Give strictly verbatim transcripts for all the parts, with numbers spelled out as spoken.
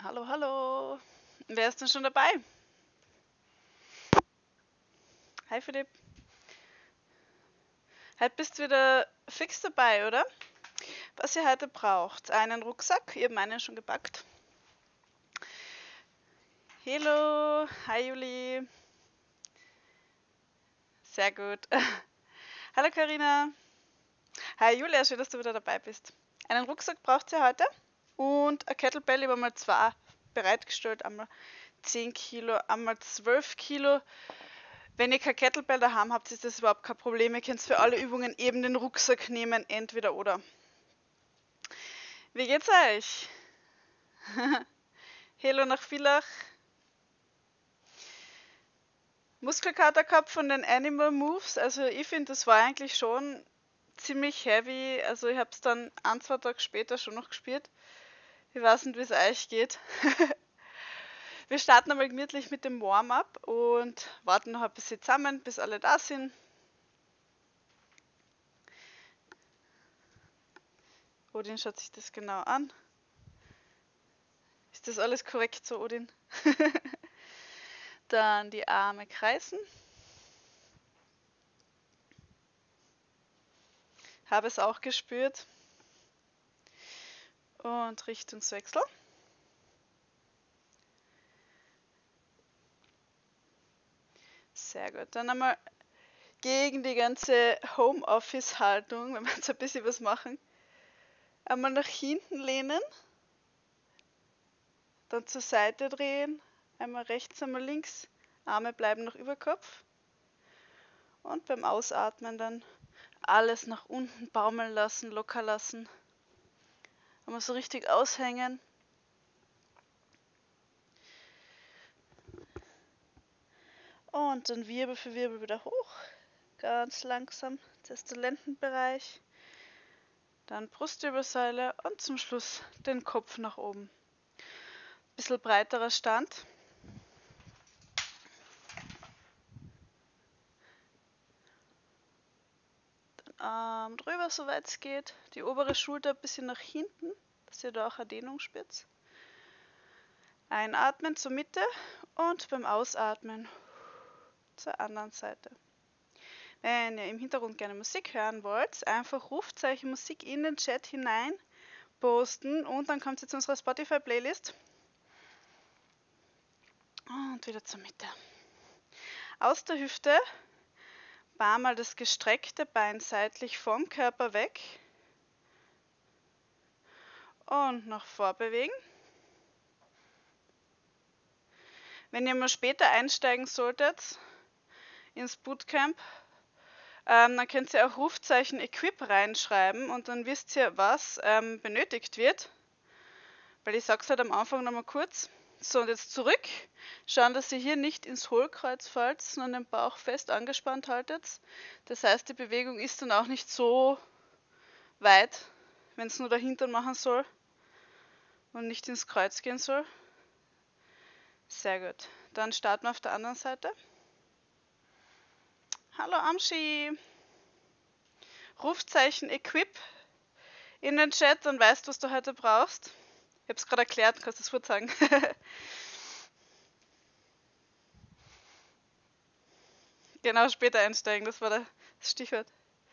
Hallo, hallo. Wer ist denn schon dabei? Hi Philipp. Heute bist du wieder fix dabei, oder? Was ihr heute braucht, einen Rucksack, ihr habt meinen schon gepackt. Hallo, hi Juli. Sehr gut. Hallo Karina. Hi Julia, schön, dass du wieder dabei bist. Einen Rucksack braucht ihr heute und ein Kettlebell, ich habe mal zwei bereitgestellt, einmal zehn Kilo, einmal zwölf Kilo. Wenn ihr kein Kettlebell daheim habt, ist das überhaupt kein Problem. Ihr könnt für alle Übungen eben den Rucksack nehmen, entweder oder. Wie geht's euch? Hallo nach Villach. Muskelkater gehabt von den Animal Moves. Also ich finde, das war eigentlich schon ziemlich heavy. Also ich habe es dann ein, zwei Tage später schon noch gespielt. Ich weiß nicht, wie es euch geht. Wir starten einmal gemütlich mit dem Warm-up und warten noch ein bisschen zusammen, bis alle da sind. Odin schaut sich das genau an. Ist das alles korrekt so, Odin? Dann die Arme kreisen. Habe es auch gespürt. Und Richtungswechsel. Sehr gut. Dann einmal gegen die ganze Homeoffice-Haltung, wenn wir jetzt ein bisschen was machen. Einmal nach hinten lehnen. Dann zur Seite drehen. Einmal rechts, einmal links. Arme bleiben noch über Kopf. Und beim Ausatmen dann alles nach unten baumeln lassen, locker lassen. Einmal so richtig aushängen. Und dann Wirbel für Wirbel wieder hoch. Ganz langsam. Zuerst der Lendenbereich. Dann Brustwirbelsäule und zum Schluss den Kopf nach oben. Bisschen breiterer Stand. Den Arm drüber, soweit es geht. Die obere Schulter ein bisschen nach hinten, dass ihr da auch eine Dehnung spürt. Einatmen zur Mitte und beim Ausatmen zur anderen Seite. Wenn ihr im Hintergrund gerne Musik hören wollt, einfach Rufzeichen Musik in den Chat hinein posten und dann kommt ihr zu unserer Spotify-Playlist. Und wieder zur Mitte. Aus der Hüfte, paar Mal das gestreckte Bein seitlich vom Körper weg und nach vorbewegen. Wenn ihr mal später einsteigen solltet ins Bootcamp, ähm, dann könnt ihr auch Rufzeichen Equip reinschreiben und dann wisst ihr, was ähm, benötigt wird. Weil ich sage es halt am Anfang nochmal kurz. So, und jetzt zurück. Schauen, dass ihr hier nicht ins Hohlkreuz fallt, sondern den Bauch fest angespannt haltet. Das heißt, die Bewegung ist dann auch nicht so weit, wenn es nur dahinter machen soll und nicht ins Kreuz gehen soll. Sehr gut. Dann starten wir auf der anderen Seite. Hallo Amshi. Rufzeichen Equip in den Chat, dann weißt du, was du heute brauchst. Ich habe es gerade erklärt, kannst du es vorsagen. Genau, später einsteigen, das war das Stichwort.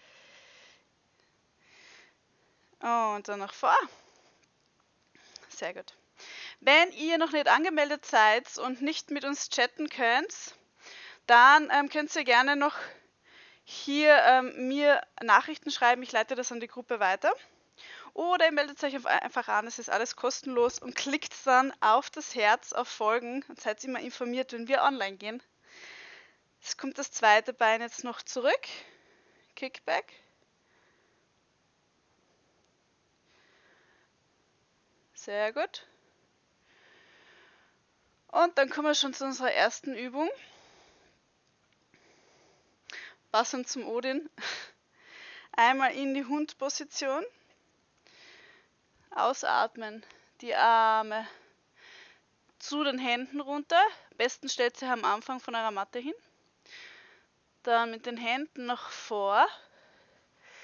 Und dann nach vor. Sehr gut. Wenn ihr noch nicht angemeldet seid und nicht mit uns chatten könnt, dann ähm, könnt ihr gerne noch hier ähm, mir Nachrichten schreiben. Ich leite das an die Gruppe weiter. Oder ihr meldet euch einfach an, es ist alles kostenlos und klickt dann auf das Herz auf Folgen und seid immer informiert, wenn wir online gehen. Jetzt kommt das zweite Bein jetzt noch zurück. Kickback. Sehr gut. Und dann kommen wir schon zu unserer ersten Übung. Passend zum Odin. Einmal in die Hundposition. Ausatmen. Die Arme zu den Händen runter. Am besten stellt sie am Anfang von eurer Matte hin. Dann mit den Händen nach vor.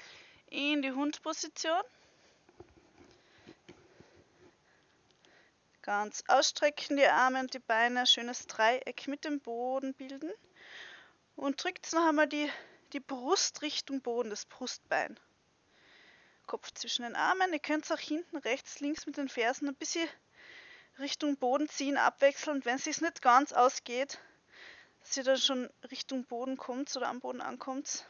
In die Hundposition. Ganz ausstrecken die Arme und die Beine, schönes Dreieck mit dem Boden bilden. Und drückt noch einmal die, die Brust Richtung Boden, das Brustbein. Kopf zwischen den Armen. Ihr könnt auch hinten rechts, links mit den Fersen ein bisschen Richtung Boden ziehen, abwechselnd. Wenn es sich nicht ganz ausgeht, dass ihr dann schon Richtung Boden kommt oder am Boden ankommt.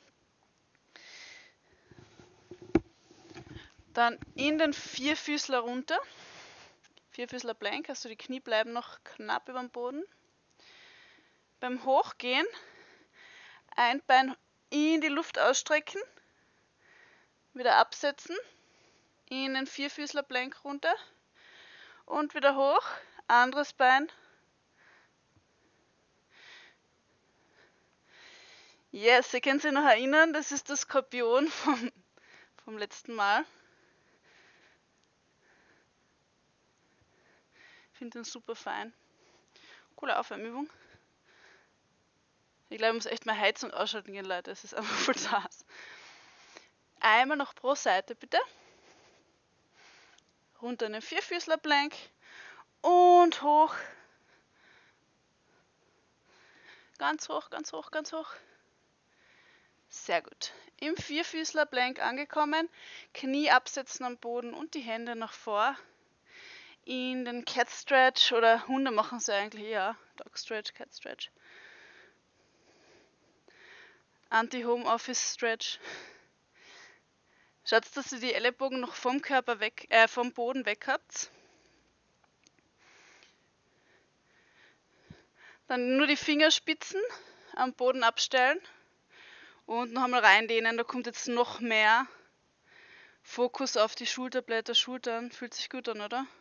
Dann in den Vierfüßler runter. Vierfüßler Plank, also die Knie bleiben noch knapp über dem Boden. Beim Hochgehen ein Bein in die Luft ausstrecken, wieder absetzen, in den Vierfüßler Plank runter und wieder hoch, anderes Bein. Yes, ihr könnt euch noch erinnern, das ist der Skorpion vom, vom letzten Mal. Ich finde den super fein. Coole Aufwärmübung. Ich glaube, ich muss echt mal Heizung ausschalten gehen, Leute. Es ist einfach voll zu heiß. Einmal noch pro Seite, bitte. Runter in den Vierfüßler Plank und hoch. Ganz hoch, ganz hoch, ganz hoch. Sehr gut. Im Vierfüßler Plank angekommen. Knie absetzen am Boden und die Hände nach vor. In den Cat Stretch, oder Hunde machen es eigentlich eher. Dog Stretch, Cat Stretch. Anti-Home-Office Stretch. Schaut, dass ihr die Ellenbogen noch vom Körper weg, äh, vom Boden weg habt. Dann nur die Fingerspitzen am Boden abstellen und noch einmal reindehnen. Da kommt jetzt noch mehr Fokus auf die Schulterblätter, Schultern. Fühlt sich gut an, oder?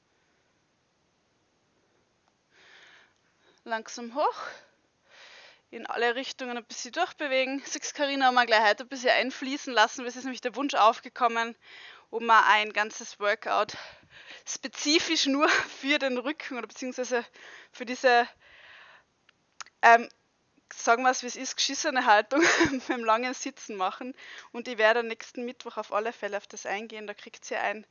Langsam hoch. In alle Richtungen ein bisschen durchbewegen. Six Carina haben wir gleich heute ein bisschen einfließen lassen. Es ist nämlich der Wunsch aufgekommen, um mal ein ganzes Workout spezifisch nur für den Rücken oder beziehungsweise für diese, ähm, sagen wir es wie es ist, geschissene Haltung beim langen Sitzen machen. Und ich werde nächsten Mittwoch auf alle Fälle auf das eingehen. Da kriegt ihr ein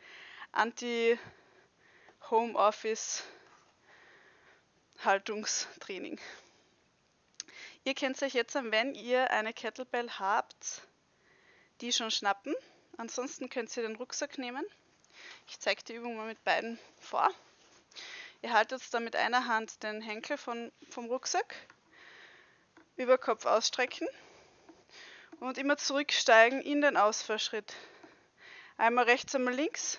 Anti-Home-Office-Haltungstraining. Ihr könnt euch jetzt, wenn ihr eine Kettlebell habt, die schon schnappen. Ansonsten könnt ihr den Rucksack nehmen. Ich zeige die Übung mal mit beiden vor. Ihr haltet dann mit einer Hand den Henkel von, vom Rucksack, Überkopf ausstrecken und immer zurücksteigen in den Ausfallschritt. Einmal rechts, einmal links.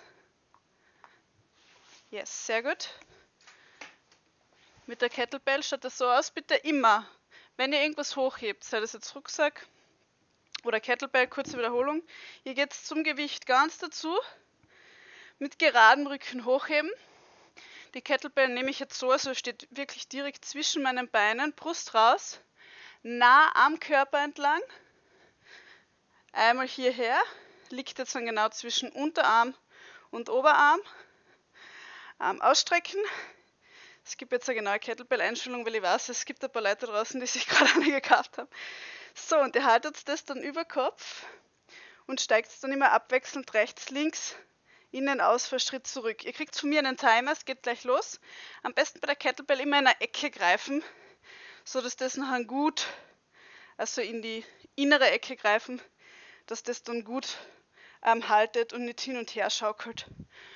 Yes, sehr gut. Mit der Kettlebell schaut das so aus, bitte immer. Wenn ihr irgendwas hochhebt, sei das jetzt Rucksack oder Kettlebell, kurze Wiederholung, ihr geht zum Gewicht ganz dazu, mit geradem Rücken hochheben. Die Kettlebell nehme ich jetzt so, also steht wirklich direkt zwischen meinen Beinen, Brust raus, nah am Körper entlang. Einmal hierher, liegt jetzt dann genau zwischen Unterarm und Oberarm. Arm ausstrecken. Es gibt jetzt eine genaue Kettlebell-Einstellung, weil ich weiß, es gibt ein paar Leute draußen, die sich gerade eine gekauft haben. So, und ihr haltet das dann über Kopf und steigt dann immer abwechselnd rechts, links in den Ausfallschritt zurück. Ihr kriegt von mir einen Timer, es geht gleich los. Am besten bei der Kettlebell immer in eine Ecke greifen, so dass das nachher gut, also in die innere Ecke greifen, dass das dann gut ähm, haltet und nicht hin und her schaukelt.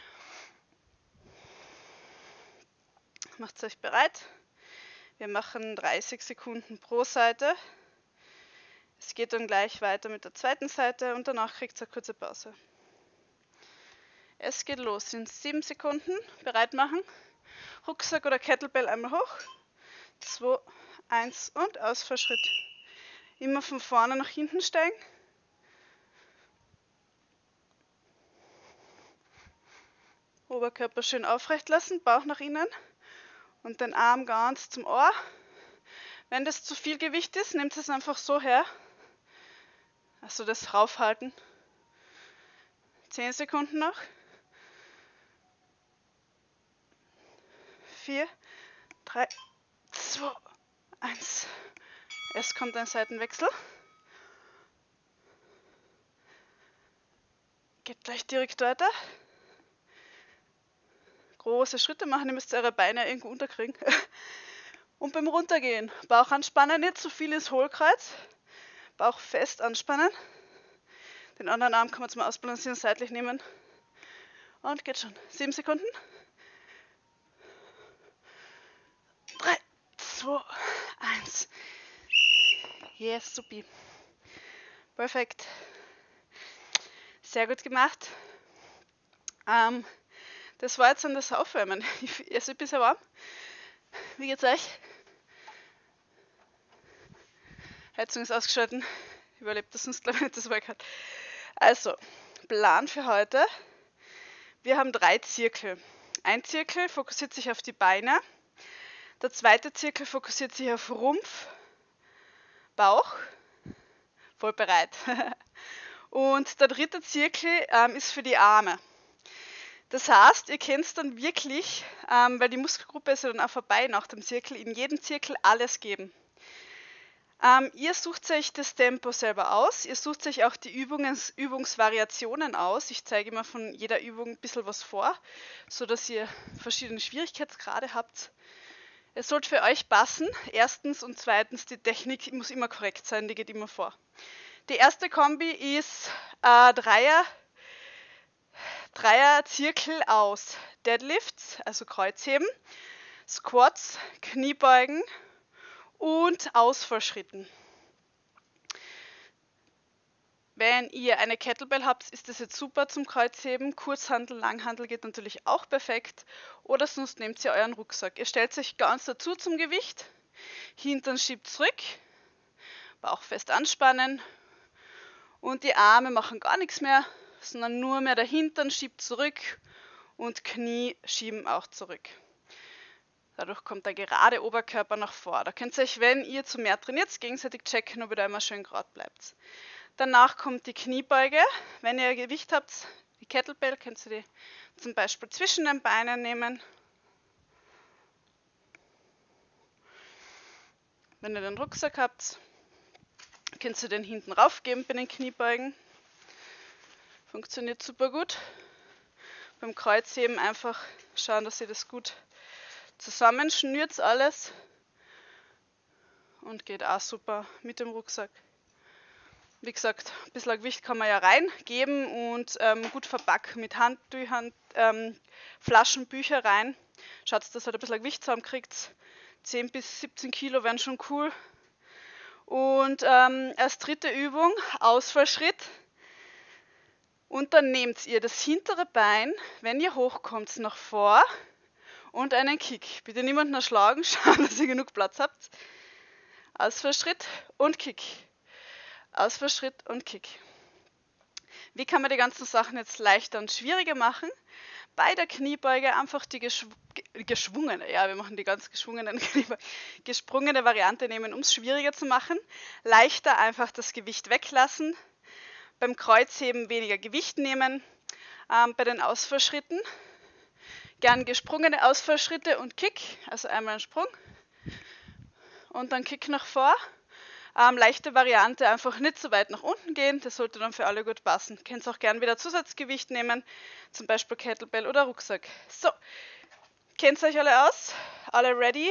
Macht euch bereit. Wir machen dreißig Sekunden pro Seite. Es geht dann gleich weiter mit der zweiten Seite und danach kriegt ihr eine kurze Pause. Es geht los in sieben Sekunden. Bereit machen. Rucksack oder Kettlebell einmal hoch. zwei, eins und Ausfallschritt. Immer von vorne nach hinten steigen. Oberkörper schön aufrecht lassen, Bauch nach innen. Und den Arm ganz zum Ohr. Wenn das zu viel Gewicht ist, nehmt es einfach so her. Also das raufhalten. zehn Sekunden noch. vier, drei, zwei, eins. Es kommt ein Seitenwechsel. Geht gleich direkt weiter. große Schritte machen, ihr müsst eure Beine irgendwo unterkriegen. Und beim Runtergehen, Bauch anspannen, nicht zu viel ins Hohlkreuz, Bauch fest anspannen. Den anderen Arm kann man zum Ausbalancieren seitlich nehmen. Und geht schon. Sieben Sekunden. Drei, zwei, eins. Yes, supi. Perfekt. Sehr gut gemacht. Ähm, das war jetzt dann das Aufwärmen. Ich, es ist ein bisschen warm. Wie geht's euch? Heizung ist ausgeschalten. Überlebt das sonst, glaube ich, nicht das Workout. Also, Plan für heute. Wir haben drei Zirkel. Ein Zirkel fokussiert sich auf die Beine. Der zweite Zirkel fokussiert sich auf Rumpf, Bauch. Voll bereit. Und der dritte Zirkel ähm, ist für die Arme. Das heißt, ihr könnt dann wirklich, ähm, weil die Muskelgruppe ist ja dann auch vorbei nach dem Zirkel, in jedem Zirkel alles geben. Ähm, ihr sucht euch das Tempo selber aus, ihr sucht euch auch die Übungs Übungsvariationen aus. Ich zeige immer von jeder Übung ein bisschen was vor, sodass ihr verschiedene Schwierigkeitsgrade habt. Es sollte für euch passen. Erstens und zweitens, die Technik muss immer korrekt sein, die geht immer vor. Die erste Kombi ist äh, Dreier, Dreier Zirkel aus Deadlifts, also Kreuzheben, Squats, Kniebeugen und Ausfallschritten. Wenn ihr eine Kettlebell habt, ist das jetzt super zum Kreuzheben. Kurzhantel, Langhantel geht natürlich auch perfekt. Oder sonst nehmt ihr euren Rucksack. Ihr stellt euch ganz dazu zum Gewicht. Hintern schiebt zurück. Bauch fest anspannen. Und die Arme machen gar nichts mehr, sondern nur mehr der Hintern schiebt zurück und Knie schieben auch zurück. Dadurch kommt der gerade Oberkörper nach vor. Da könnt ihr euch, wenn ihr zu mehr trainiert, gegenseitig checken, ob ihr da immer schön gerade bleibt. Danach kommt die Kniebeuge. Wenn ihr Gewicht habt, die Kettlebell, könnt ihr die zum Beispiel zwischen den Beinen nehmen. Wenn ihr den Rucksack habt, könnt ihr den hinten raufgeben bei den Kniebeugen. Funktioniert super gut. Beim Kreuzheben einfach schauen, dass ihr das gut zusammenschnürt alles und geht auch super mit dem Rucksack. Wie gesagt, ein bisschen Gewicht kann man ja reingeben und ähm, gut verpacken mit Handtüchern, ähm, Flaschen, Bücher rein. Schaut, dass ihr ein bisschen Gewicht zusammenkriegt. zehn bis siebzehn Kilo wären schon cool. Und ähm, als dritte Übung Ausfallschritt. Und dann nehmt ihr das hintere Bein, wenn ihr hochkommt, nach vor und einen Kick. Bitte niemanden erschlagen, schauen, dass ihr genug Platz habt. Ausfallschritt und Kick. Ausfallschritt und Kick. Wie kann man die ganzen Sachen jetzt leichter und schwieriger machen? Bei der Kniebeuge einfach die geschw geschwungene, ja, wir machen die ganz geschwungenen Kniebeuge, gesprungene Variante nehmen, um es schwieriger zu machen. Leichter einfach das Gewicht weglassen. Beim Kreuzheben weniger Gewicht nehmen. Ähm, bei den Ausfallschritten gern gesprungene Ausfallschritte und Kick, also einmal ein Sprung und dann Kick nach vor. Ähm, leichte Variante, einfach nicht so weit nach unten gehen, das sollte dann für alle gut passen. Könnt ihr auch gern wieder Zusatzgewicht nehmen, zum Beispiel Kettlebell oder Rucksack. So, kennt ihr euch alle aus? Alle ready?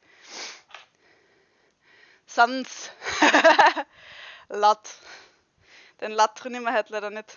Sonst Lat. Den Lat trainieren wir heute leider nicht.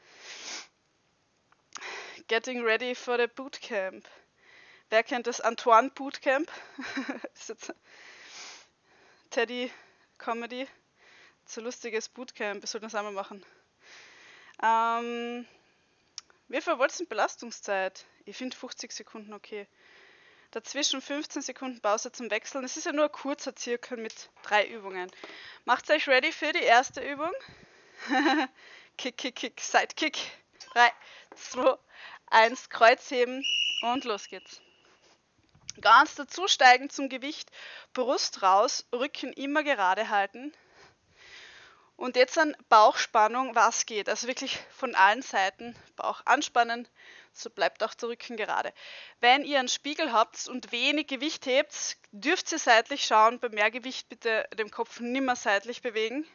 Getting ready for the Bootcamp. Wer kennt das Antoine Bootcamp? Das ist jetzt Teddy Comedy. So lustiges Bootcamp, wir sollten das einmal machen. Ähm, wie viel wollt ihr Belastungszeit? Ich finde fünfzig Sekunden okay. Dazwischen fünfzehn Sekunden Pause zum Wechseln. Es ist ja nur ein kurzer Zirkel mit drei Übungen. Macht euch ready für die erste Übung. Kick, Kick, Kick, Sidekick. drei, zwei, eins, Kreuzheben und los geht's. Ganz dazu steigen zum Gewicht, Brust raus, Rücken immer gerade halten. Und jetzt an Bauchspannung, was geht. Also wirklich von allen Seiten Bauch anspannen, so bleibt auch der Rücken gerade. Wenn ihr einen Spiegel habt und wenig Gewicht hebt, dürft ihr seitlich schauen. Bei mehr Gewicht bitte den Kopf nimmer seitlich bewegen.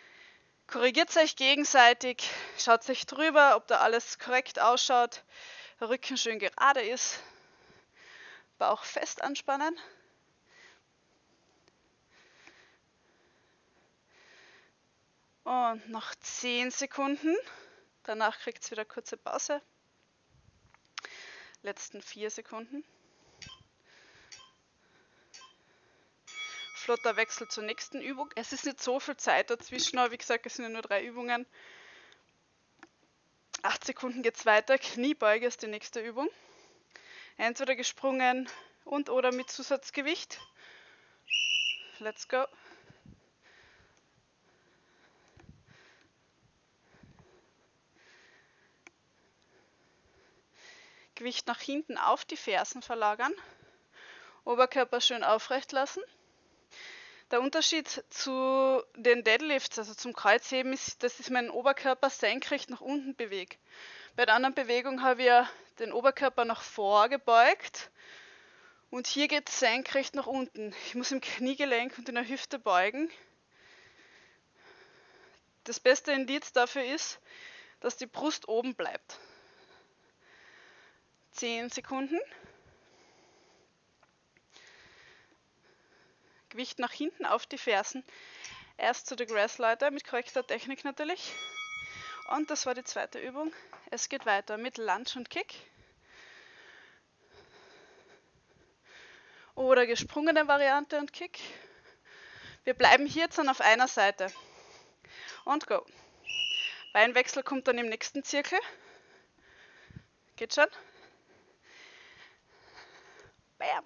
Korrigiert euch gegenseitig, schaut euch drüber, ob da alles korrekt ausschaut. der Rücken schön gerade ist. Bauch fest anspannen. Und noch zehn Sekunden. Danach kriegt es wieder kurze Pause. Letzten vier Sekunden. Flotter Wechsel zur nächsten Übung. Es ist nicht so viel Zeit dazwischen, aber wie gesagt, es sind ja nur drei Übungen. acht Sekunden geht es weiter. Kniebeuge ist die nächste Übung. Entweder gesprungen und oder mit Zusatzgewicht. Let's go. Gewicht nach hinten auf die Fersen verlagern. Oberkörper schön aufrecht lassen. Der Unterschied zu den Deadlifts, also zum Kreuzheben, ist, dass ich meinen Oberkörper senkrecht nach unten bewege. Bei der anderen Bewegung habe ich den Oberkörper nach vor gebeugt und hier geht es senkrecht nach unten. Ich muss im Kniegelenk und in der Hüfte beugen. Das beste Indiz dafür ist, dass die Brust oben bleibt. zehn Sekunden. Gewicht nach hinten auf die Fersen. Erst zu der Grassleiter mit korrekter Technik natürlich. Und das war die zweite Übung. Es geht weiter mit Lunge und Kick. Oder gesprungene Variante und Kick. Wir bleiben hier jetzt dann auf einer Seite. Und go. Beinwechsel kommt dann im nächsten Zirkel. Geht schon? Bam.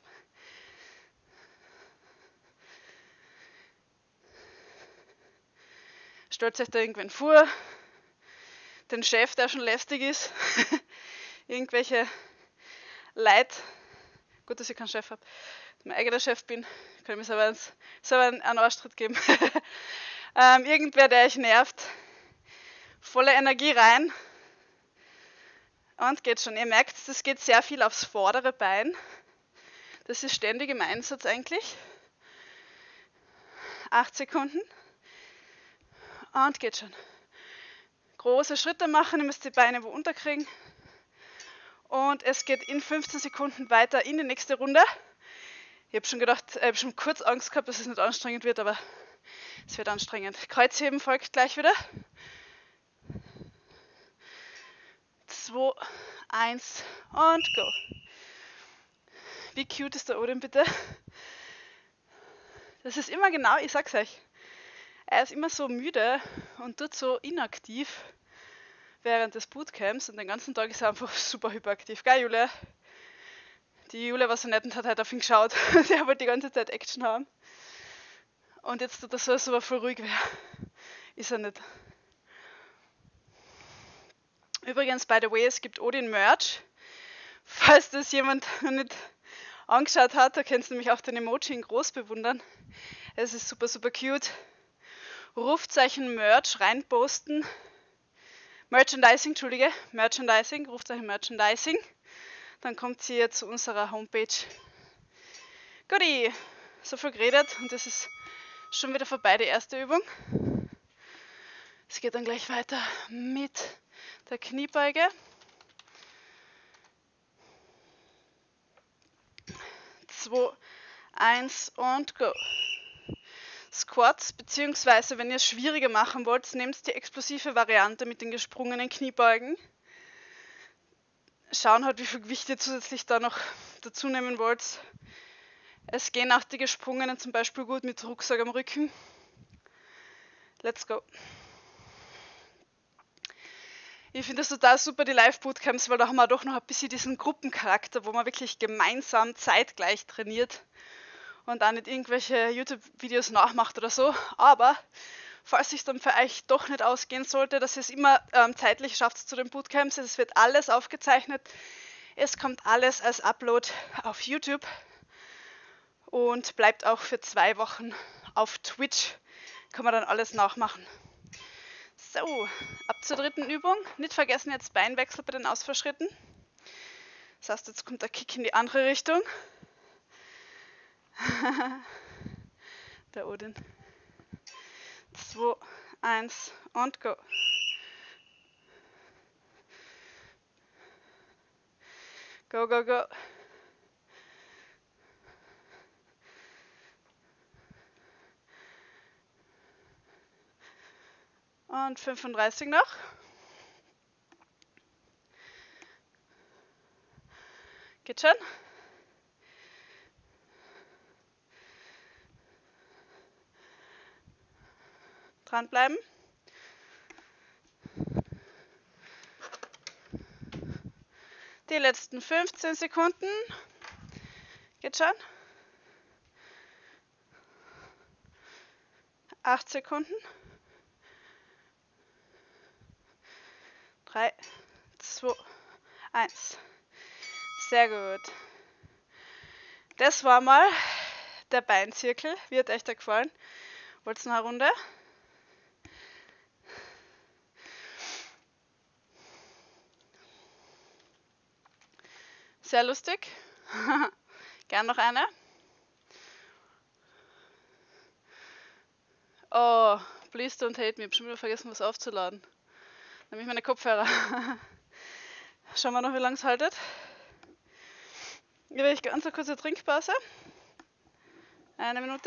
Stellt euch da irgendwann vor, den Chef, der schon lästig ist, irgendwelche Leute, gut, dass ich keinen Chef habe, dass ich mein eigener Chef bin, kann ich mir selber, ins, selber einen, einen Arschtritt geben. ähm, irgendwer, der euch nervt, volle Energie rein und geht schon. Ihr merkt, das geht sehr viel aufs vordere Bein, das ist ständig im Einsatz eigentlich. acht Sekunden. Und geht schon. Große Schritte machen, ihr müsst die Beine wo unterkriegen. Und es geht in fünfzehn Sekunden weiter in die nächste Runde. Ich habe schon gedacht, ich habe schon kurz Angst gehabt, dass es nicht anstrengend wird, aber es wird anstrengend. Kreuzheben folgt gleich wieder. zwei, eins und go. Wie cute ist der Odin bitte? Das ist immer genau, ich sag's euch. Er ist immer so müde und tut so inaktiv während des Bootcamps und den ganzen Tag ist er einfach super hyperaktiv. Gell, Julia? Die Julia war so nett und hat halt auf ihn geschaut. Der wollte die ganze Zeit Action haben. Und jetzt tut er so, als ob er voll ruhig wäre. Ist er nicht. Übrigens, by the way, es gibt Odin Merch. Falls das jemand noch nicht angeschaut hat, da könnt ihr nämlich auch den Emoji in groß bewundern. Es ist super, super cute. Rufzeichen Merch reinposten. Merchandising, Entschuldige, Merchandising, Rufzeichen Merchandising. Dann kommt ihr zu unserer Homepage. Guti, so viel geredet und es ist schon wieder vorbei, die erste Übung. Es geht dann gleich weiter mit der Kniebeuge. zwei, eins und go. Squats, beziehungsweise wenn ihr es schwieriger machen wollt, nehmt die explosive Variante mit den gesprungenen Kniebeugen. Schauen halt, wie viel Gewicht ihr zusätzlich da noch dazu nehmen wollt. Es gehen auch die gesprungenen zum Beispiel gut mit Rucksack am Rücken. Let's go. Ich finde das total super, die Live-Bootcamps, weil da haben wir doch noch ein bisschen diesen Gruppencharakter, wo man wirklich gemeinsam zeitgleich trainiert und auch nicht irgendwelche YouTube-Videos nachmacht oder so. Aber falls es dann für euch doch nicht ausgehen sollte, dass ihr es immer ähm, zeitlich schafft zu den Bootcamps, es wird alles aufgezeichnet. Es kommt alles als Upload auf YouTube und bleibt auch für zwei Wochen auf Twitch. Kann man dann alles nachmachen. So, ab zur dritten Übung. Nicht vergessen jetzt Beinwechsel bei den Ausfallschritten. Das heißt, jetzt kommt der Kick in die andere Richtung. Der Odin. zwei, eins und go. Go, go, go. Und fünfunddreißig noch. Geht schon. Dranbleiben. Die letzten fünfzehn Sekunden. Geht schon. acht Sekunden. drei, zwei, eins. Sehr gut. Das war mal der Beinzirkel. Wie hat euch der gefallen? Wollt ihr noch eine Runde? Sehr lustig. Gern noch eine. Oh, please don't hate me. Ich habe schon wieder vergessen, was aufzuladen. Nämlich meine Kopfhörer. Schauen wir noch, wie lange es haltet. Hier will ich ganz eine kurze Trinkpause. Eine Minute.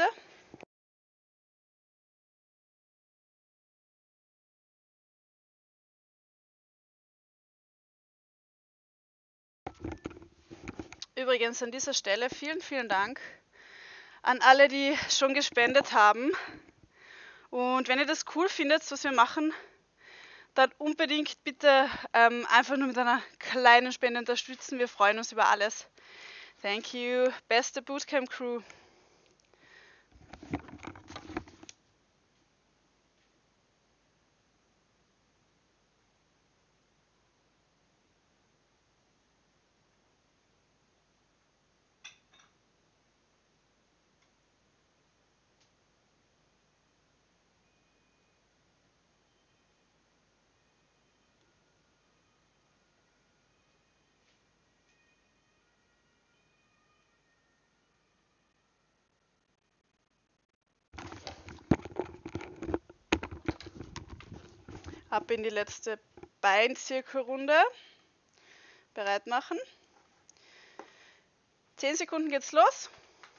Übrigens an dieser Stelle vielen, vielen Dank an alle, die schon gespendet haben. Und wenn ihr das cool findet, was wir machen, dann unbedingt bitte ähm, einfach nur mit einer kleinen Spende unterstützen. Wir freuen uns über alles. Thank you. Beste Bootcamp Crew. Ab in die letzte Beinzirkelrunde. Bereit machen. zehn Sekunden geht's los.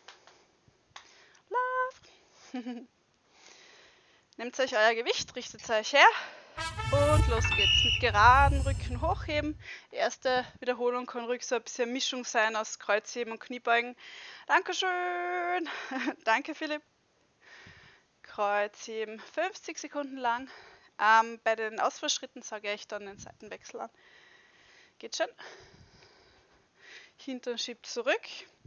Love. Nehmt euch euer Gewicht, richtet euch her und los geht's. Mit geraden Rücken hochheben. Erste Wiederholung kann ruhig so ein bisschen Mischung sein aus Kreuzheben und Kniebeugen. Dankeschön. Danke Philipp. Kreuzheben fünfzig Sekunden lang. Ähm, bei den Ausfallschritten sage ich dann den Seitenwechsel an. Geht schon. Hintern schiebt zurück.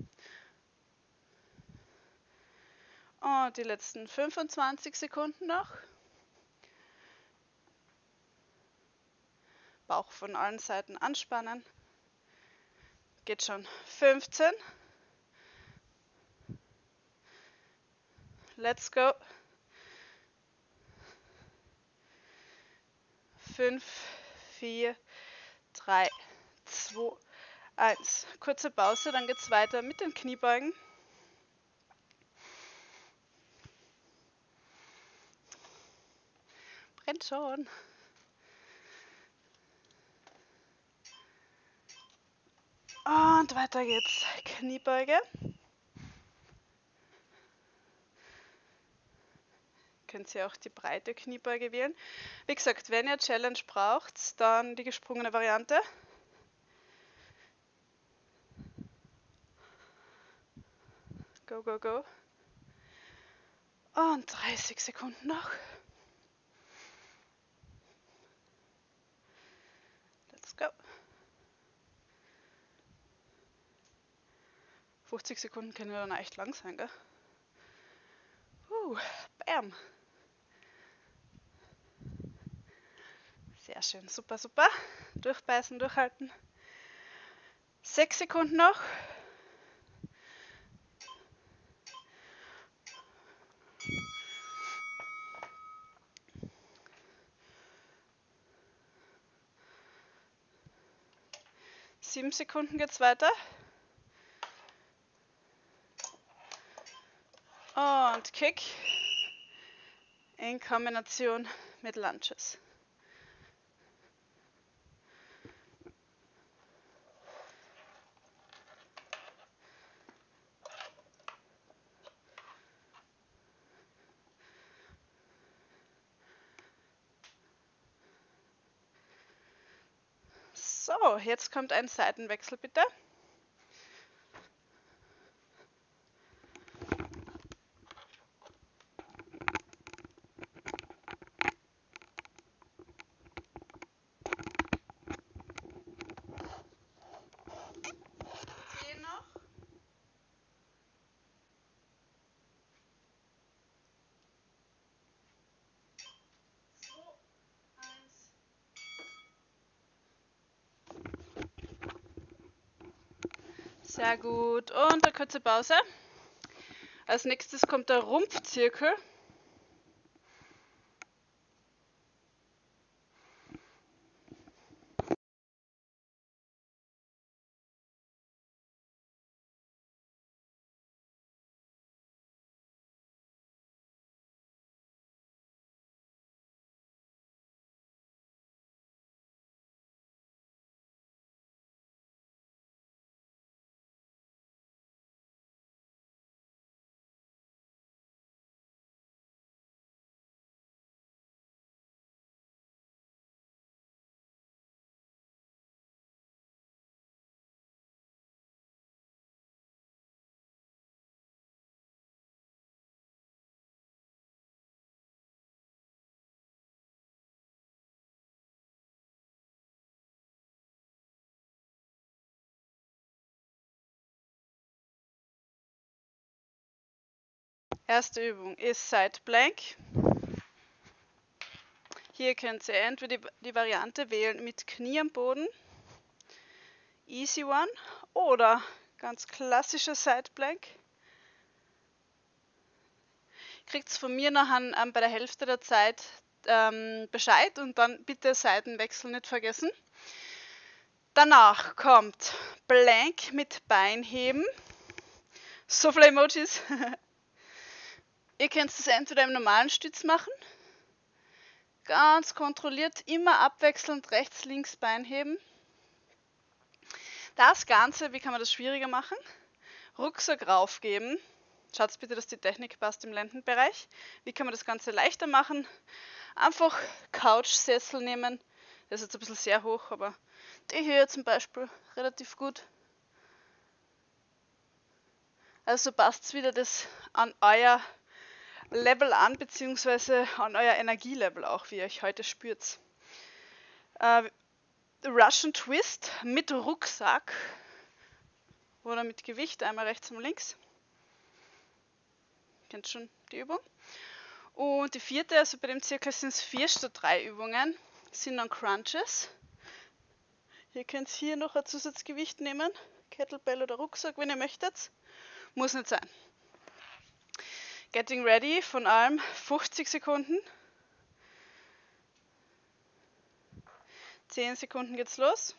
Und die letzten fünfundzwanzig Sekunden noch. Bauch von allen Seiten anspannen. Geht schon. fünfzehn. Let's go. fünf, vier, drei, zwei, eins. Kurze Pause, dann geht es weiter mit den Kniebeugen. Brennt schon. Und weiter geht's. Kniebeuge. Könnt ihr auch die breite Kniebeuge wählen. Wie gesagt, wenn ihr Challenge braucht, dann die gesprungene Variante. Go, go, go. Und dreißig Sekunden noch. Let's go. fünfzig Sekunden können wir dann echt lang sein, gell? Uh, bam. Sehr schön, super, super. Durchbeißen, durchhalten. Sechs Sekunden noch. Sieben Sekunden geht's weiter. Und Kick in Kombination mit Lunges. Oh, jetzt kommt ein Seitenwechsel, bitte. Zehn noch. Zwei, eins. Sehr gut. Und eine kurze Pause. Als nächstes kommt der Rumpfzirkel. Erste Übung ist Side Plank. Hier könnt ihr entweder die, die Variante wählen mit Knie am Boden, Easy One, oder ganz klassischer Side Plank. Kriegt es von mir nachher ähm, bei der Hälfte der Zeit ähm, Bescheid und dann bitte Seitenwechsel nicht vergessen. Danach kommt Plank mit Beinheben. So viele Emojis. Ihr könnt es entweder im normalen Stütz machen, ganz kontrolliert, immer abwechselnd rechts, links Bein heben. Das Ganze, wie kann man das schwieriger machen? Rucksack raufgeben. Schaut bitte, dass die Technik passt im Lendenbereich. Wie kann man das Ganze leichter machen? Einfach Couchsessel nehmen. Das ist jetzt ein bisschen sehr hoch, aber die Höhe zum Beispiel relativ gut. Also passt wieder das an euer Level an, beziehungsweise an euer Energielevel auch, wie ihr euch heute spürt. Äh, Russian Twist mit Rucksack oder mit Gewicht, einmal rechts und links. Kennt schon die Übung. Und die vierte, also bei dem Zirkel sind es vier statt drei Übungen, sind dann Crunches. Ihr könnt hier noch ein Zusatzgewicht nehmen, Kettlebell oder Rucksack, wenn ihr möchtet. Muss nicht sein. Getting ready, von allem fünfzig Sekunden. zehn Sekunden geht's los.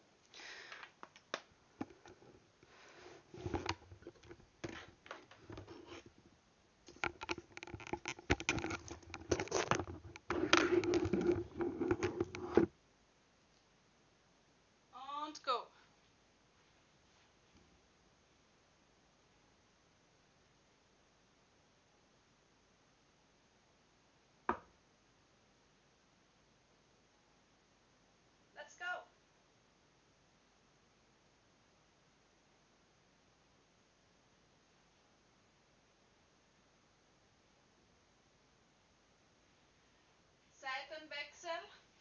Und go. Let's go. Seitenwechsel.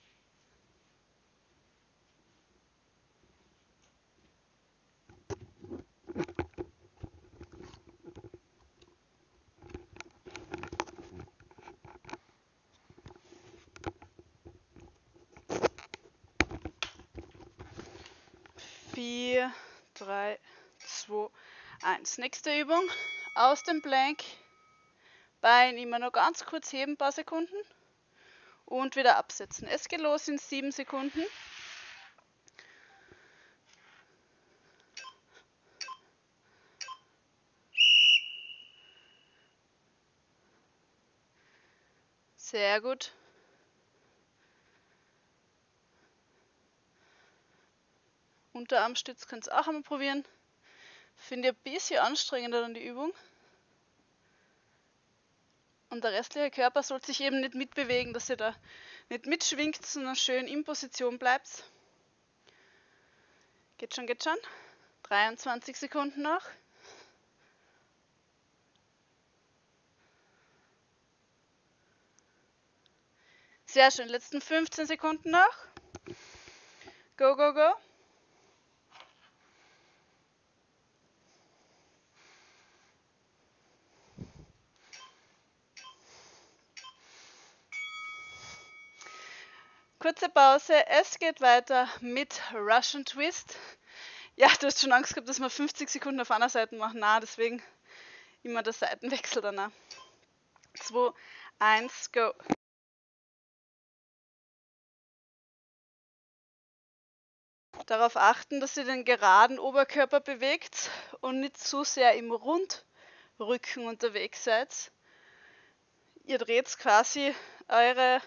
vier, drei, zwei, eins. Nächste Übung. Aus dem Plank. Bein immer nur ganz kurz heben, ein paar Sekunden. Und wieder absetzen. Es geht los in sieben Sekunden. Sehr gut. Unterarmstütz könnt ihr auch einmal probieren. Finde ich ein bisschen anstrengender dann die Übung. Und der restliche Körper sollte sich eben nicht mitbewegen, dass ihr da nicht mitschwingt, sondern schön in Position bleibt. Geht schon, geht schon. dreiundzwanzig Sekunden noch. Sehr schön, letzten fünfzehn Sekunden noch. Go, go, go. Kurze Pause, es geht weiter mit Russian Twist. Ja, du hast schon Angst gehabt, dass wir fünfzig Sekunden auf einer Seite machen. Na, deswegen immer der Seitenwechsel danach. zwei, eins, go. Darauf achten, dass ihr den geraden Oberkörper bewegt und nicht zu sehr im Rundrücken unterwegs seid. Ihr dreht quasi eure,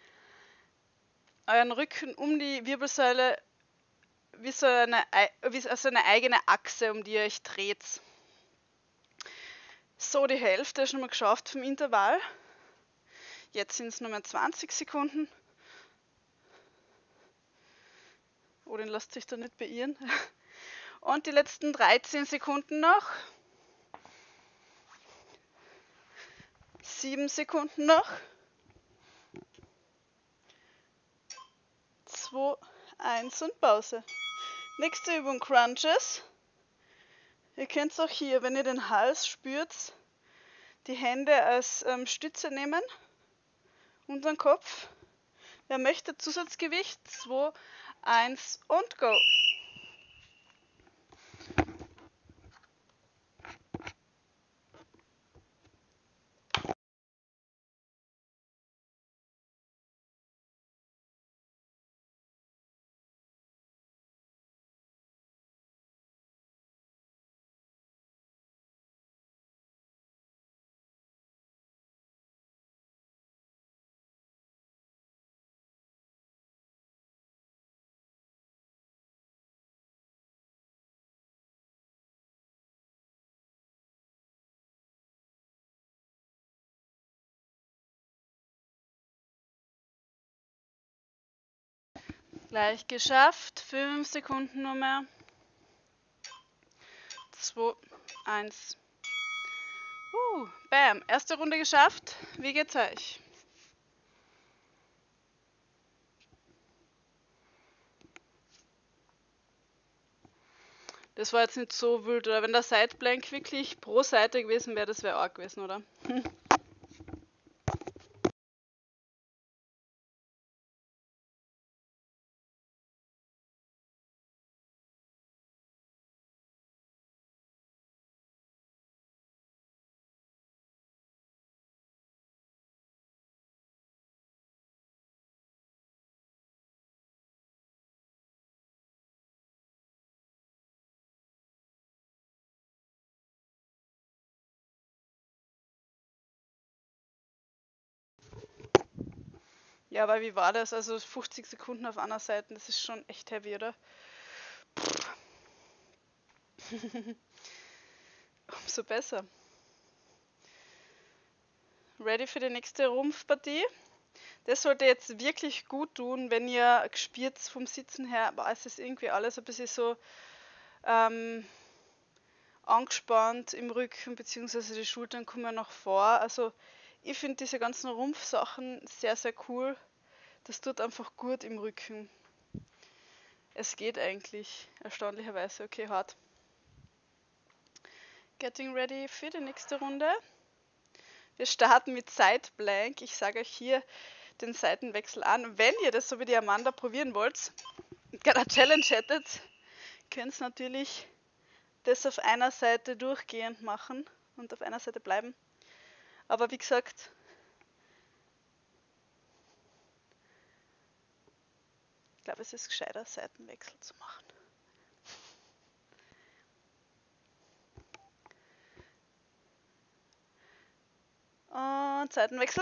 euren Rücken um die Wirbelsäule wie so eine, wie so eine eigene Achse, um die ihr euch dreht. So, die Hälfte ist schon mal geschafft vom Intervall. Jetzt sind es nur mehr zwanzig Sekunden. Oh, den lasst sich da nicht beirren. Und die letzten dreizehn Sekunden noch. sieben Sekunden noch. zwei, eins und Pause. Nächste Übung, Crunches. Ihr könnt auch hier, wenn ihr den Hals spürt, die Hände als ähm, Stütze nehmen. Unter den Kopf. Wer möchte Zusatzgewicht? zwei, eins und go. Gleich geschafft. fünf Sekunden nur mehr. zwei, eins. Uh, bam. Erste Runde geschafft. Wie geht's euch? Das war jetzt nicht so wild, oder? Wenn der Sideplank wirklich pro Seite gewesen wäre, das wäre arg gewesen, oder? Ja, aber wie war das? Also fünfzig Sekunden auf einer Seite, das ist schon echt heavy, oder? Umso besser. Ready für die nächste Rumpfpartie? Das sollte jetzt wirklich gut tun, wenn ihr gespürt vom Sitzen her, aber es ist irgendwie alles ein bisschen so ähm, angespannt im Rücken, beziehungsweise die Schultern kommen noch vor. Also ich finde diese ganzen Rumpfsachen sehr, sehr cool. Das tut einfach gut im Rücken. Es geht eigentlich, erstaunlicherweise. Okay, hart. Getting ready für die nächste Runde. Wir starten mit Side Plank. Ich sage euch hier den Seitenwechsel an. Wenn ihr das so wie die Amanda probieren wollt, gerne eine Challenge hättet, könnt ihr natürlich das auf einer Seite durchgehend machen und auf einer Seite bleiben. Aber wie gesagt, ich glaube, es ist gescheiter, Seitenwechsel zu machen. Und Seitenwechsel.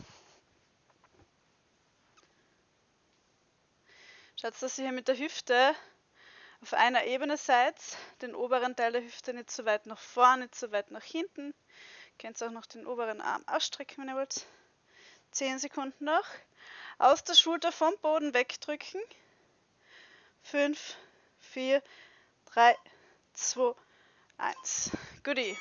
Schaut, dass ihr hier mit der Hüfte auf einer Ebene seid, den oberen Teil der Hüfte nicht zu weit nach vorne, nicht zu weit nach hinten. Ihr könnt auch noch den oberen Arm ausstrecken, wenn ihr wollt. zehn Sekunden noch. Aus der Schulter vom Boden wegdrücken. fünf, vier, drei, zwei, eins. Goodie.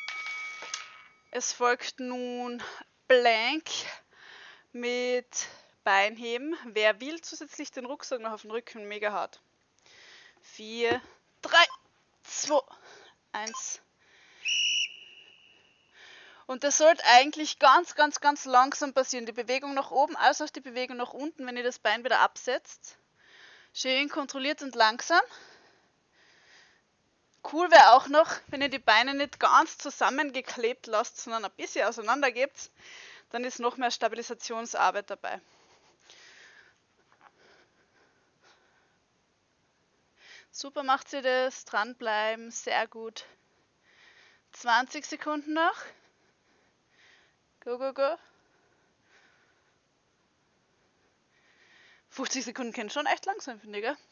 Es folgt nun Plank mit Beinheben. Wer will, zusätzlich den Rucksack noch auf den Rücken, mega hart. vier, drei, zwei, eins. Und das sollte eigentlich ganz, ganz, ganz langsam passieren. Die Bewegung nach oben, als auch die Bewegung nach unten, wenn ihr das Bein wieder absetzt. Schön kontrolliert und langsam. Cool wäre auch noch, wenn ihr die Beine nicht ganz zusammengeklebt lasst, sondern ein bisschen auseinander gebt. Dann ist noch mehr Stabilisationsarbeit dabei. Super macht ihr das, dranbleiben, sehr gut. zwanzig Sekunden noch. Go, go, go. fünfzig Sekunden können schon echt langsam, finde ich, gell?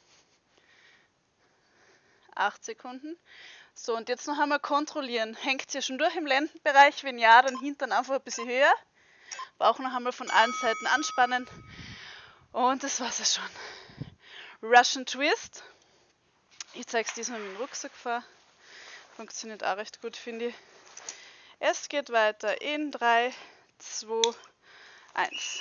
acht Sekunden. So, und jetzt noch einmal kontrollieren. Hängt ihr schon durch im Lendenbereich? Wenn ja, dann Hintern einfach ein bisschen höher. Bauch noch einmal von allen Seiten anspannen. Und das war's ja schon. Russian Twist. Ich zeige es diesmal mit dem Rucksack vor. Funktioniert auch recht gut, finde ich. Es geht weiter in drei, zwei, eins.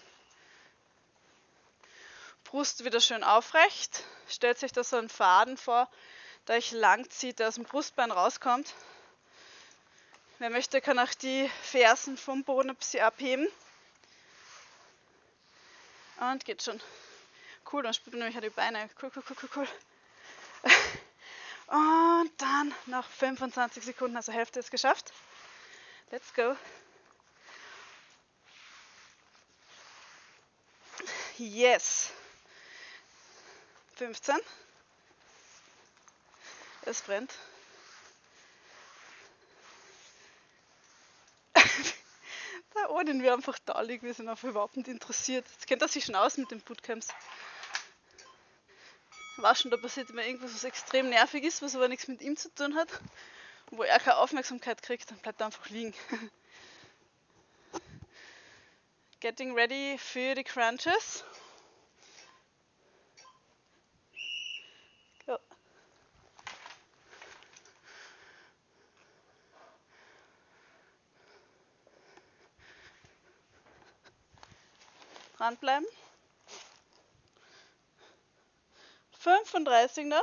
Brust wieder schön aufrecht. Stellt sich da so einen Faden vor, der euch lang zieht, der aus dem Brustbein rauskommt. Wer möchte, kann auch die Fersen vom Boden ein bisschen abheben. Und geht schon. Cool, dann spürt man nämlich auch die Beine. Cool, cool, cool, cool, cool. Und dann noch fünfundzwanzig Sekunden, also Hälfte ist geschafft. Let's go. Yes. fünfzehn. Es brennt. Da ohne wir einfach da liegen, wir sind einfach überhaupt nicht interessiert. Jetzt kennt er sich schon aus mit den Bootcamps. War schon, da passiert immer irgendwas, was extrem nervig ist, was aber nichts mit ihm zu tun hat. Wo er keine Aufmerksamkeit kriegt, dann bleibt er einfach liegen. Getting ready für die Crunches. Go. Dranbleiben. fünfunddreißig noch.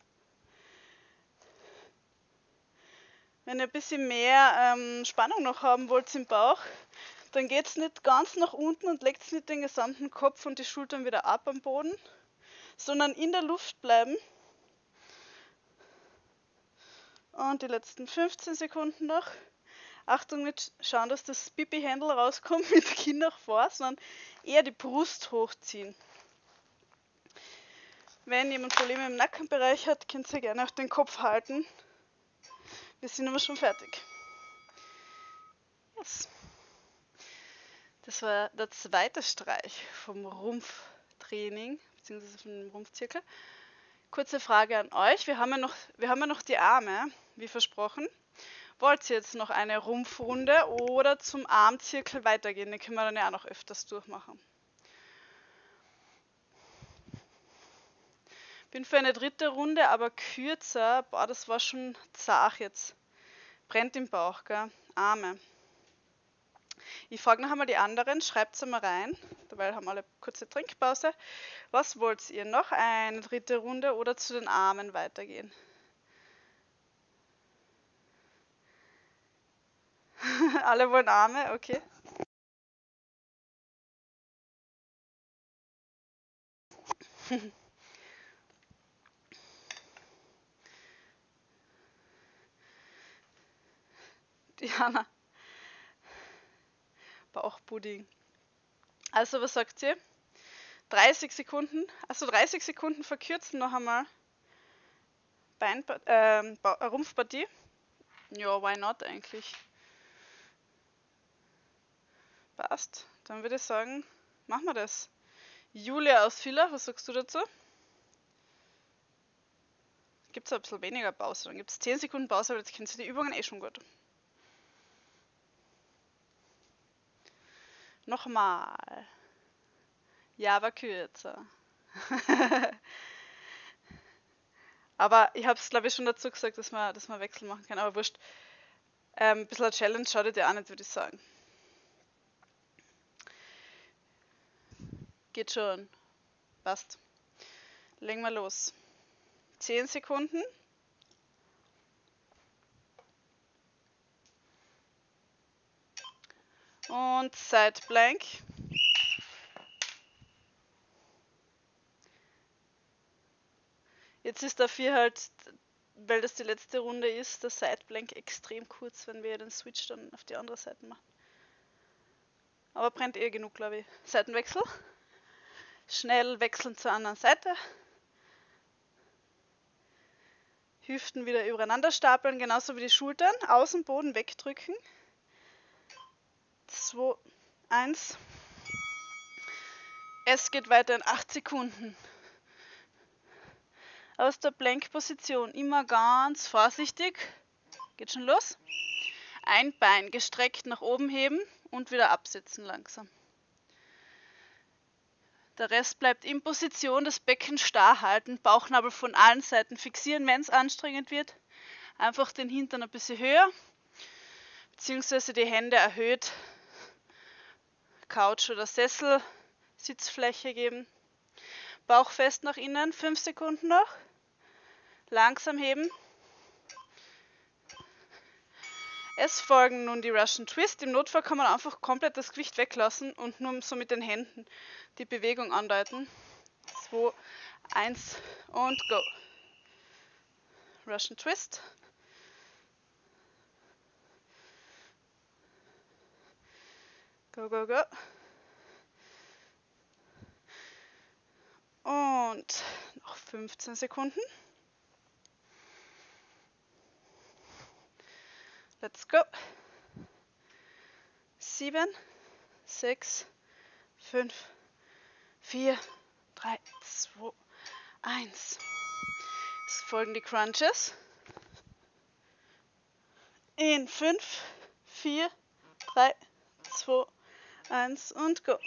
Wenn ihr ein bisschen mehr ähm, Spannung noch haben wollt im Bauch, dann geht es nicht ganz nach unten und legt nicht den gesamten Kopf und die Schultern wieder ab am Boden, sondern in der Luft bleiben. Und die letzten fünfzehn Sekunden noch. Achtung, nicht schauen, dass das Pipi-Händel rauskommt mit Kinn nach vor, sondern eher die Brust hochziehen. Wenn jemand Probleme im Nackenbereich hat, könnt ihr gerne auch den Kopf halten. Wir sind aber schon fertig. Yes. Das war der zweite Streich vom Rumpftraining, beziehungsweise vom Rumpfzirkel. Kurze Frage an euch. Wir haben ja noch, wir haben ja noch die Arme, wie versprochen. Wollt ihr jetzt noch eine Rumpfrunde oder zum Armzirkel weitergehen? Den können wir dann ja auch noch öfters durchmachen. Bin für eine dritte Runde, aber kürzer. Boah, das war schon zart jetzt. Brennt im Bauch, gell? Arme. Ich frage noch einmal die anderen, schreibt es mal rein. Dabei haben wir alle kurze Trinkpause. Was wollt ihr? Noch eine dritte Runde oder zu den Armen weitergehen? Alle wollen Arme, okay. Diana. Bauchpudding. Also, was sagt ihr? dreißig Sekunden. Also dreißig Sekunden verkürzen noch einmal. Bein, äh, Rumpfpartie. Ja, why not eigentlich? Passt. Dann würde ich sagen, machen wir das. Julia aus Villach, was sagst du dazu? Gibt es ein bisschen weniger Pause. Dann gibt es zehn Sekunden Pause, aber jetzt kennst du die Übungen eh schon gut. Nochmal. Ja, aber kürzer. Aber ich habe es, glaube ich, schon dazu gesagt, dass man, dass man Wechsel machen kann. Aber wurscht. Ähm, ein bisschen eine Challenge schadet ja auch nicht, würde ich sagen. Geht schon. Passt. Legen wir los. zehn Sekunden. Und Side Blank. Jetzt ist dafür halt, weil das die letzte Runde ist, der Side Blank extrem kurz, wenn wir den Switch dann auf die andere Seite machen. Aber brennt eh genug, glaube ich. Seitenwechsel. Schnell wechseln zur anderen Seite. Hüften wieder übereinander stapeln, genauso wie die Schultern. Außenboden wegdrücken. zwei, eins. Es geht weiter in acht Sekunden. Aus der Blank-Position immer ganz vorsichtig. Geht schon los. Ein Bein gestreckt nach oben heben und wieder absetzen langsam. Der Rest bleibt in Position, das Becken starr halten, Bauchnabel von allen Seiten fixieren, wenn es anstrengend wird. Einfach den Hintern ein bisschen höher, beziehungsweise die Hände erhöht, Couch oder Sessel, Sitzfläche geben. Bauch fest nach innen, fünf Sekunden noch. Langsam heben. Es folgen nun die Russian Twist. Im Notfall kann man einfach komplett das Gewicht weglassen und nur so mit den Händen die Bewegung andeuten. zwei, eins und go. Russian Twist. Go, go, go. Und noch fünfzehn Sekunden. Let's go. sieben, sechs, fünf, vier, drei, zwei, eins. Es folgen die Crunches. In fünf, vier, drei, zwei, eins und go.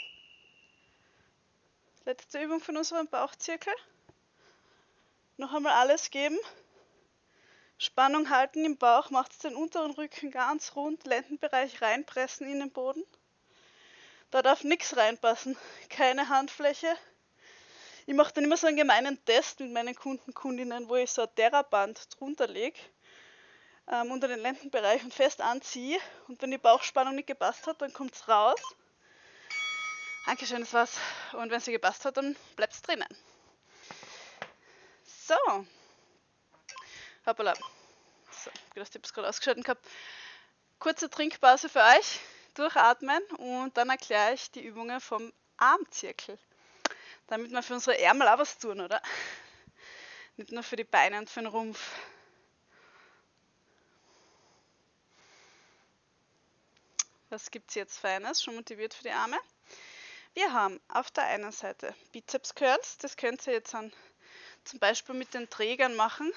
Letzte Übung von unserem Bauchzirkel. Noch einmal alles geben. Spannung halten im Bauch, macht den unteren Rücken ganz rund, Lendenbereich reinpressen in den Boden. Da darf nichts reinpassen, keine Handfläche. Ich mache dann immer so einen gemeinen Test mit meinen Kunden, Kundinnen, wo ich so ein Theraband drunter lege, ähm, unter den Lendenbereich und fest anziehe. Und wenn die Bauchspannung nicht gepasst hat, dann kommt es raus. Dankeschön, das war's. Und wenn sie gepasst hat, dann bleibt es drinnen. So. Hoppala. So, ich habe es gerade ausgeschaltet gehabt. Kurze Trinkpause für euch. Durchatmen und dann erkläre ich die Übungen vom Armzirkel. Damit wir für unsere Ärmel auch was tun, oder? Nicht nur für die Beine und für den Rumpf. Was gibt es jetzt Feines? Schon motiviert für die Arme? Wir haben auf der einen Seite Bizeps Curls. Das könnt ihr jetzt an, zum Beispiel mit den Trägern machen.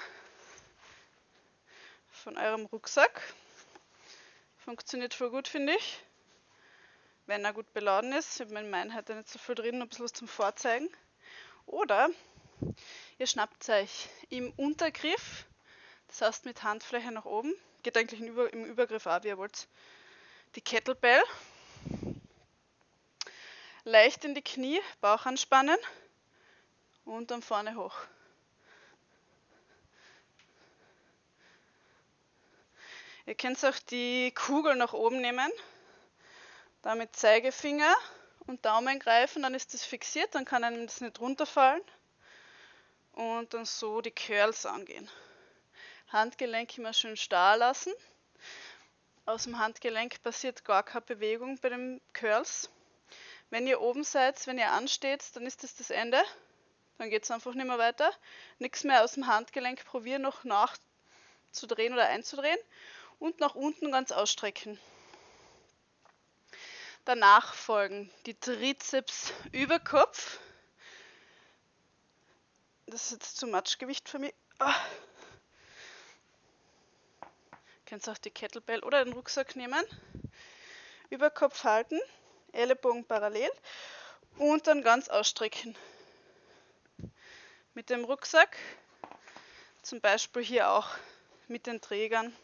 Von eurem Rucksack. Funktioniert voll gut, finde ich. Wenn er gut beladen ist. Ich habe in meinen heute nicht so viel drin, ein bisschen was zum Vorzeigen. Oder ihr schnappt euch im Untergriff, das heißt mit Handfläche nach oben, geht eigentlich im, Über, im Übergriff auch, wie ihr wollt, die Kettlebell. Leicht in die Knie, Bauch anspannen und dann vorne hoch. Ihr könnt auch die Kugel nach oben nehmen, damit Zeigefinger und Daumen greifen, dann ist das fixiert, dann kann einem das nicht runterfallen und dann so die Curls angehen. Handgelenk immer schön starr lassen. Aus dem Handgelenk passiert gar keine Bewegung bei den Curls. Wenn ihr oben seid, wenn ihr ansteht, dann ist das das Ende. Dann geht es einfach nicht mehr weiter. Nichts mehr aus dem Handgelenk probieren, noch nachzudrehen oder einzudrehen. Und nach unten ganz ausstrecken. Danach folgen die Trizeps über Kopf. Das ist jetzt zu much Gewicht für mich. Oh. Ihr könnt auch die Kettlebell oder den Rucksack nehmen. Über Kopf halten, Ellenbogen parallel und dann ganz ausstrecken. Mit dem Rucksack Zum Beispiel hier auch mit den Trägern.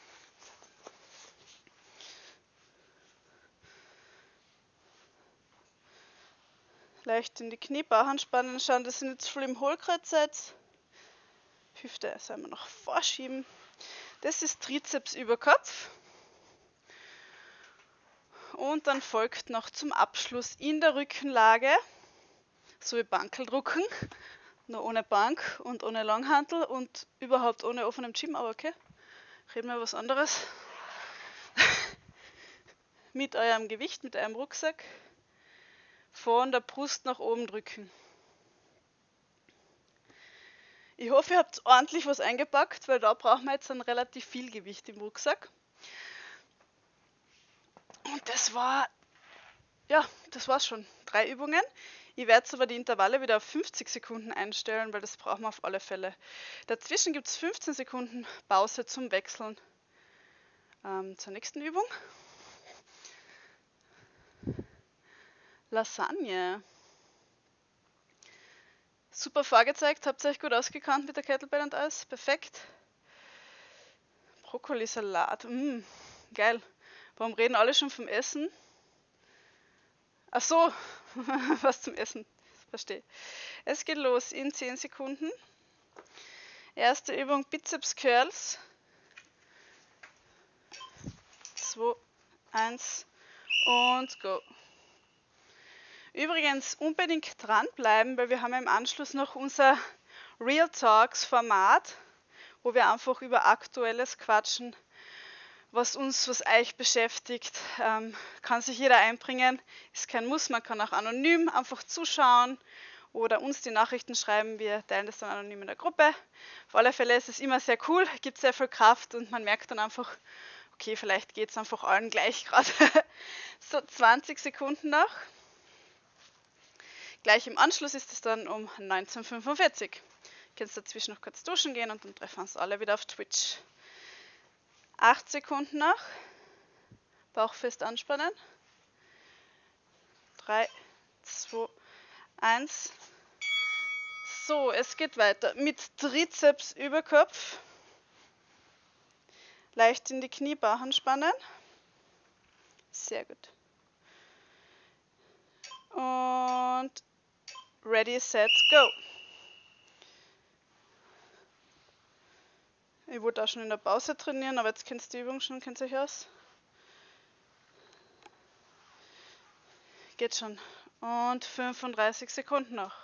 Leicht in die Knie, Bauch anspannen, schauen, dass ihr nicht zu viel im Hohlkreuz seid. Hüfte sollen wir noch vorschieben. Das ist Trizeps über Kopf. Und dann folgt noch zum Abschluss in der Rückenlage, so wie Bankeldrucken, nur ohne Bank und ohne Langhantel und überhaupt ohne offenem Gym, aber okay, reden wir was anderes. Mit eurem Gewicht, mit eurem Rucksack, von der Brust nach oben drücken. Ich hoffe, ihr habt ordentlich was eingepackt, weil da brauchen wir jetzt dann relativ viel Gewicht im Rucksack. Und das war, ja, das war's schon. Drei Übungen. Ich werde aber die Intervalle wieder auf fünfzig Sekunden einstellen, weil das brauchen wir auf alle Fälle. Dazwischen gibt es fünfzehn Sekunden Pause zum Wechseln ähm, zur nächsten Übung. Lasagne. Super vorgezeigt, habt ihr euch gut ausgekannt mit der Kettlebell und alles? Perfekt. Brokkolisalat, mm, geil. Warum reden alle schon vom Essen? Ach so, was zum Essen, verstehe. Es geht los in zehn Sekunden. Erste Übung Bizeps Curls. zwei, eins und go. Übrigens unbedingt dranbleiben, weil wir haben im Anschluss noch unser Real Talks Format, wo wir einfach über Aktuelles quatschen, was uns, was euch beschäftigt. Ähm, kann sich jeder einbringen, ist kein Muss, man kann auch anonym einfach zuschauen oder uns die Nachrichten schreiben, wir teilen das dann anonym in der Gruppe. Auf alle Fälle ist es immer sehr cool, gibt sehr viel Kraft und man merkt dann einfach, okay, vielleicht geht es einfach allen gleich gerade. So, zwanzig Sekunden noch. Gleich im Anschluss ist es dann um neunzehn Uhr fünfundvierzig. Du kannst dazwischen noch kurz duschen gehen und dann treffen wir uns alle wieder auf Twitch. acht Sekunden noch. Bauch fest anspannen. drei, zwei, eins. So, es geht weiter mit Trizeps über Kopf. Leicht in die Knie, Bauch anspannen. Sehr gut. Und ready, set, go. Ich wollte auch schon in der Pause trainieren, aber jetzt kennst du die Übung schon, kennt ihr euch aus? Geht schon. Und fünfunddreißig Sekunden noch.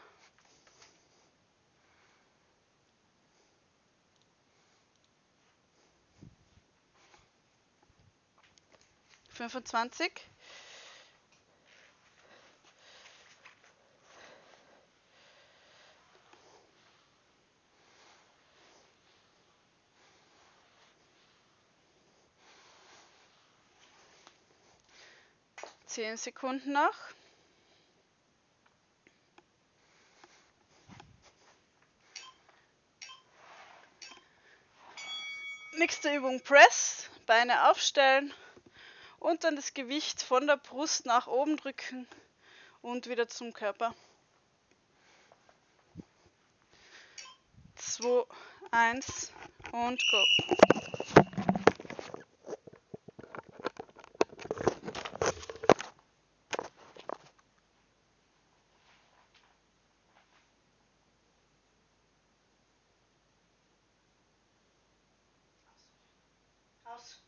fünfundzwanzig. zehn Sekunden noch. Nächste Übung Press, Beine aufstellen und dann das Gewicht von der Brust nach oben drücken und wieder zum Körper. zwei, eins und go. Aus.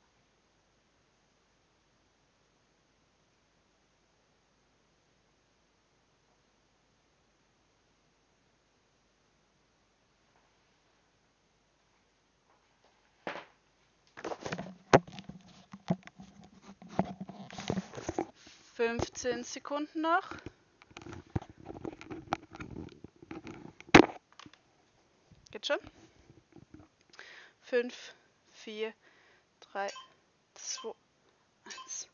fünfzehn Sekunden noch. Geht schon? fünf, vier, drei, zwei, eins.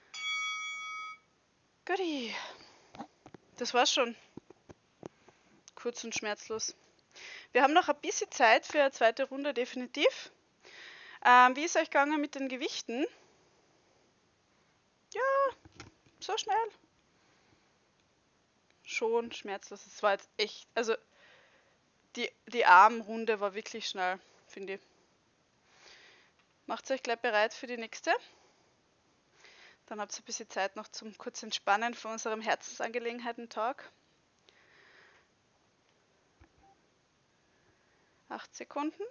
Goodie. Das war's schon. Kurz und schmerzlos. Wir haben noch ein bisschen Zeit für eine zweite Runde, definitiv. Ähm, wie ist euch gegangen mit den Gewichten? Ja, so schnell. Schon schmerzlos. Es war jetzt echt, also die, die Armrunde war wirklich schnell, finde ich. Macht euch gleich bereit für die nächste. Dann habt ihr ein bisschen Zeit noch zum kurz Entspannen von unserem Herzensangelegenheiten-Tag. acht Sekunden.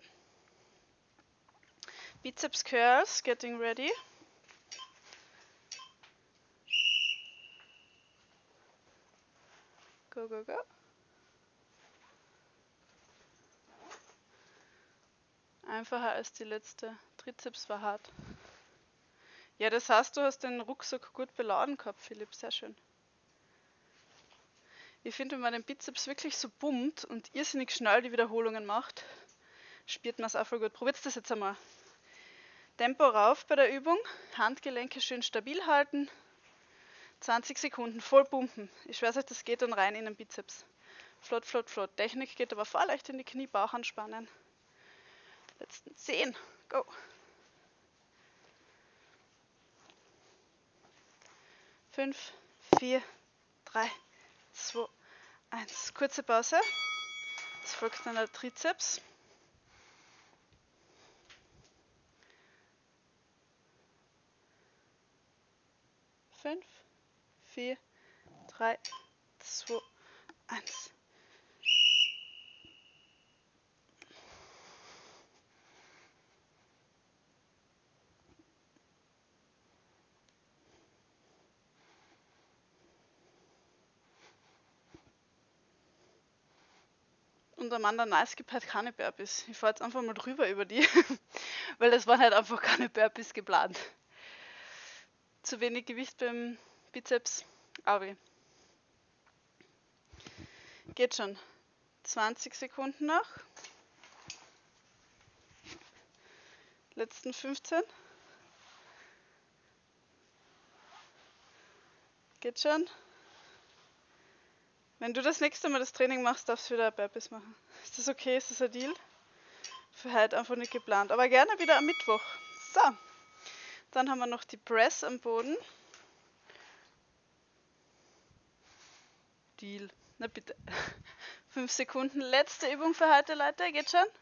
Bizeps Curls, getting ready. Go, go, go. Einfacher als die letzte. Trizeps war hart. Ja, das heißt, du hast den Rucksack gut beladen gehabt, Philipp. Sehr schön. Ich finde, wenn man den Bizeps wirklich so pumpt und irrsinnig schnell die Wiederholungen macht, spürt man es auch voll gut. Probiert das jetzt einmal. Tempo rauf bei der Übung. Handgelenke schön stabil halten. zwanzig Sekunden voll pumpen. Ich schwöre euch, das geht dann rein in den Bizeps. Flott, flott, flott. Technik geht aber voll leicht in die Knie, Bauch anspannen. Letzten zehn. Go. fünf, vier, drei, zwei, eins. Kurze Pause. Es folgt dann der Trizeps. fünf, vier, drei, zwei, eins. Und Amanda Nice gibt halt keine Burpees. Ich fahre jetzt einfach mal drüber über die, weil das waren halt einfach keine Burpees geplant. Zu wenig Gewicht beim Bizeps, aber geht schon. zwanzig Sekunden noch. Letzten fünfzehn. Geht schon. Wenn du das nächste Mal das Training machst, darfst du wieder Burpees machen. Ist das okay? Ist das ein Deal? Für heute einfach nicht geplant. Aber gerne wieder am Mittwoch. So. Dann haben wir noch die Press am Boden. Deal. Na bitte. fünf Sekunden. Letzte Übung für heute, Leute. Geht schon?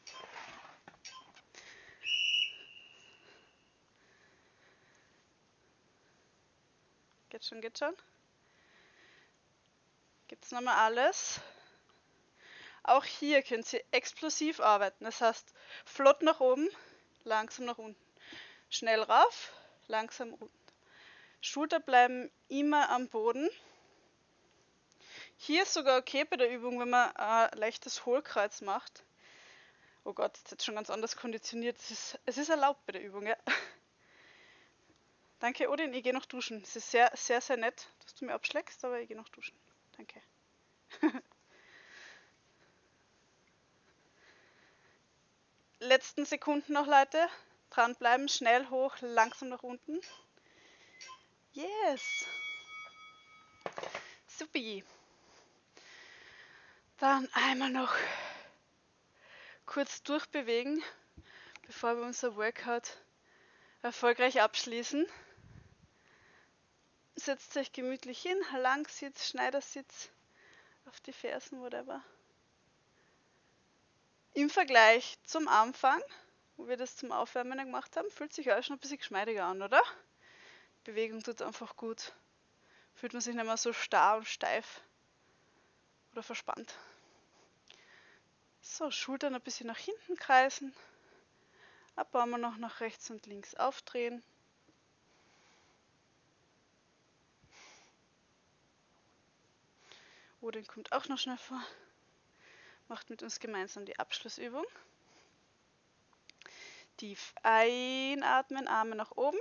Geht schon, geht schon. Gibt es nochmal alles. Auch hier könnt ihr explosiv arbeiten. Das heißt, flott nach oben, langsam nach unten. Schnell rauf, langsam unten. Schulter bleiben immer am Boden. Hier ist sogar okay bei der Übung, wenn man ein leichtes Hohlkreuz macht. Oh Gott, jetzt ist jetzt schon ganz anders konditioniert. Es ist, es ist erlaubt bei der Übung, ja. Danke, Odin, ich gehe noch duschen. Es ist sehr, sehr, sehr nett, dass du mir abschlägst, aber ich gehe noch duschen. Danke. Letzten Sekunden noch, Leute. Dranbleiben, schnell hoch, langsam nach unten. Yes. Supi. Dann einmal noch kurz durchbewegen, bevor wir unser Workout erfolgreich abschließen. Setzt euch gemütlich hin, Langsitz, Schneidersitz, auf die Fersen, whatever. Im Vergleich zum Anfang, wo wir das zum Aufwärmen gemacht haben, fühlt sich alles schon ein bisschen geschmeidiger an, oder? Bewegung tut einfach gut. Fühlt man sich nicht mehr so starr und steif oder verspannt. So, Schultern ein bisschen nach hinten kreisen. Ein paar Mal noch nach rechts und links aufdrehen. Odin kommt auch noch schnell vor. Macht mit uns gemeinsam die Abschlussübung. Tief einatmen, Arme nach oben.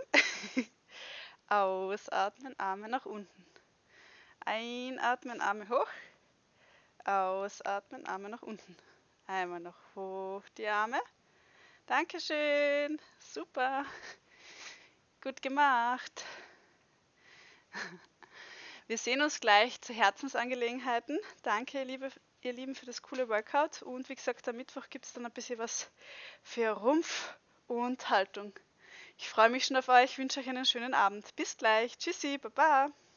Ausatmen, Arme nach unten. Einatmen, Arme hoch. Ausatmen, Arme nach unten. Einmal noch hoch die Arme. Dankeschön. Super. Gut gemacht. Wir sehen uns gleich zu Herzensangelegenheiten. Danke, liebe, ihr Lieben, für das coole Workout. Und wie gesagt, am Mittwoch gibt es dann ein bisschen was für Rumpf und Haltung. Ich freue mich schon auf euch, wünsche euch einen schönen Abend. Bis gleich. Tschüssi, baba.